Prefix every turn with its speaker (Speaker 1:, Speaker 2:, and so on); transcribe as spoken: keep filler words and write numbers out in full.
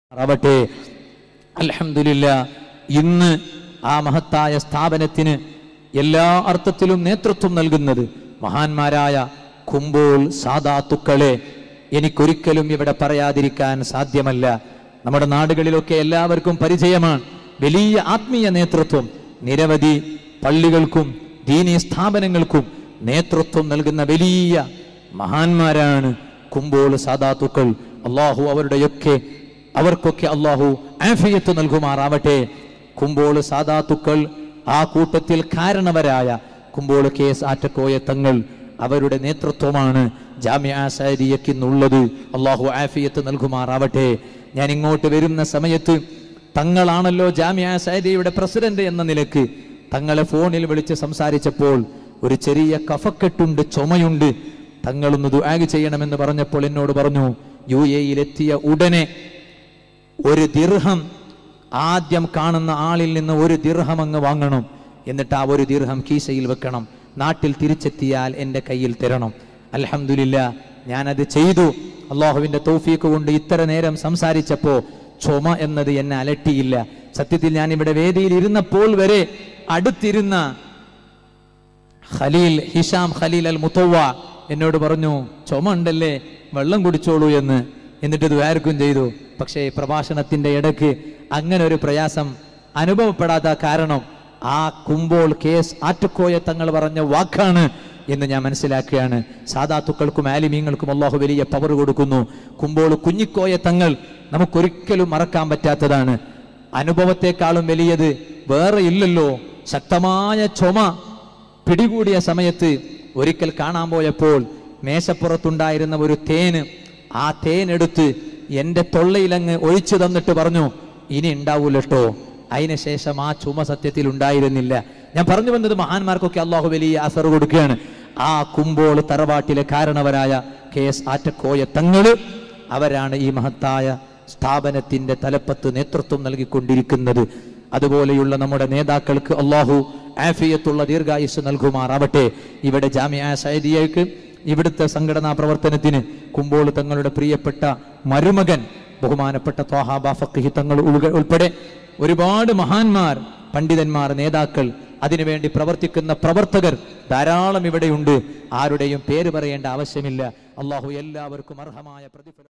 Speaker 1: ആവട്ടെ. അൽഹംദുലില്ലാഹ്, ഇന്ന് ആ മഹത്തായ സ്ഥാപനത്തിന് എല്ലാ അർത്ഥത്തിലും നേതൃത്വം നൽകുന്നത് മഹാന്മാരായ കുമ്പോൾ സാദാത്തുക്കളെ എനിക്കൊരിക്കലും ഇവിടെ പറയാതിരിക്കാൻ സാധ്യമല്ല. നമ്മുടെ നാടുകളിലൊക്കെ എല്ലാവർക്കും പരിചയമാണ്. വലിയ ആത്മീയ നേതൃത്വം നിരവധി പള്ളികൾക്കും ദീനീ സ്ഥാപനങ്ങൾക്കും നേതൃത്വം നൽകുന്ന വലിയ മഹാന്മാരാണ് കുമ്പോൾ സാദാത്തുക്കൾ. അള്ളാഹു അവരുടെയൊക്കെ അവർക്കൊക്കെ അള്ളാഹു ആഫിയത്ത് നൽകുമാറാവട്ടെ. കുമ്പോൾ സാദാത്തുക്കൾ, ആ കൂട്ടത്തിൽ കാരണവരായ കുമ്പോൾ കെ എസ് ആറ്റക്കോയ തങ്ങൾ, അവരുടെ നേതൃത്വമാണ് ജാമിഅ സഅദിയയ്ക്ക് ഇന്നുള്ളത്. അള്ളാഹു ആഫിയത്ത് നൽകുമാറാവട്ടെ. ഞാൻ ഇങ്ങോട്ട് വരുന്ന സമയത്ത് തങ്ങളാണല്ലോ ജാമിഅ സഅദിയയുടെ പ്രസിഡന്റ് എന്ന നിലക്ക് തങ്ങളെ ഫോണിൽ വിളിച്ച് സംസാരിച്ചപ്പോൾ ഒരു ചെറിയ കഫക്കെട്ടുണ്ട്, ചുമയുണ്ട്, തങ്ങളൊന്ന് ദുആ ചെയ്യണമെന്ന് പറഞ്ഞപ്പോൾ എന്നോട് പറഞ്ഞു, യു എയിലെത്തിയ ഉടനെ ഒരു ദിർഹം ആദ്യം കാണുന്ന ആളിൽ നിന്ന് ഒരു ദിർഹം അങ്ങ് വാങ്ങണം, എന്നിട്ട് ആ ഒരു ദിർഹം കീശയിൽ വെക്കണം, നാട്ടിൽ തിരിച്ചെത്തിയാൽ എൻ്റെ കയ്യിൽ തരണം. അൽഹംദുലില്ലാഹ്, ഞാനത് ചെയ്തു. അള്ളാഹുവിൻ്റെ തൗഫീഖ് കൊണ്ട് ഇത്ര നേരം സംസാരിച്ചപ്പോൾ ചുമ എന്നത് എന്നെ അലട്ടിയില്ല. സത്യത്തിൽ ഞാൻ ഇവിടെ വേദിയിൽ ഇരുന്നപ്പോൾ വരെ അടുത്തിരുന്ന Khalil Hisham Khalil Al Mutawa എന്നോട് പറഞ്ഞു, ചുമ ഉണ്ടല്ലേ, വെള്ളം കുടിച്ചോളൂ എന്ന്. എന്നിട്ട് ദുആർക്കും ചെയ്തു. പക്ഷേ പ്രഭാഷണത്തിന്റെ ഇടയ്ക്ക് അങ്ങനെ ഒരു പ്രയാസം അനുഭവപ്പെടാത്ത കാരണം ആ കുമ്പോൾ കേസ് ആറ്റക്കോയ തങ്ങൾ പറഞ്ഞ വാക്കാണ് എന്ന് ഞാൻ മനസ്സിലാക്കുകയാണ്. സാദാത്തുക്കൾക്കും ആലിമീങ്ങൾക്കും അള്ളാഹു വലിയ പവർ കൊടുക്കുന്നു. കുമ്പോൾ കുഞ്ഞിക്കോയ തങ്ങൾ നമുക്കൊരിക്കലും മറക്കാൻ പറ്റാത്തതാണ്. അനുഭവത്തെക്കാളും വലിയത് വേറെ ഇല്ലല്ലോ. ശക്തമായ ചുമ പിടികൂടിയ സമയത്ത് ഒരിക്കൽ കാണാൻ പോയപ്പോൾ മേശപ്പുറത്തുണ്ടായിരുന്ന ഒരു തേന്, ആ തേനെടുത്ത് എൻ്റെ തൊള്ളയിലങ്ങ് ഒഴിച്ചു തന്നിട്ട് പറഞ്ഞു, ഇനി ഉണ്ടാവൂലട്ടോ. അതിനുശേഷം ആ ചുമ സത്യത്തിൽ ഉണ്ടായിരുന്നില്ല. ഞാൻ പറഞ്ഞു വന്നത് മഹാന്മാർക്കൊക്കെ അള്ളാഹു വലിയ അസർ കൊടുക്കുകയാണ്. ആ കുമ്പോൾ തറവാട്ടിലെ കാരണവരായ കെ എസ് ആറ്റക്കോയ തങ്ങള്, അവരാണ് ഈ മഹത്തായ സ്ഥാപനത്തിന്റെ തലപ്പത്ത് നേതൃത്വം നൽകിക്കൊണ്ടിരിക്കുന്നത്. അതുപോലെയുള്ള നമ്മുടെ നേതാക്കൾക്ക് അള്ളാഹു ആഫിയത്തുള്ള ദീർഘായുസ് നൽകുമാറാവട്ടെ. ഇവിടെ ജാമിഅ സഅദിയയ്ക്ക്, ഇവിടുത്തെ സംഘടനാ പ്രവർത്തനത്തിന് കുമ്പോൾ തങ്ങളുടെ പ്രിയപ്പെട്ട മരുമകൻ ബഹുമാനപ്പെട്ട ത്വാഹ ഫഖീഹ് തങ്ങൾ ഉൾപ്പെടെ ഒരുപാട് മഹാന്മാർ, പണ്ഡിതന്മാർ, നേതാക്കൾ, അതിനുവേണ്ടി പ്രവർത്തിക്കുന്ന പ്രവർത്തകർ ധാരാളം ഇവിടെയുണ്ട്. ആരുടെയും പേര് പറയേണ്ട ആവശ്യമില്ല. അള്ളാഹു എല്ലാവർക്കും അർഹമായ പ്രതിഫലം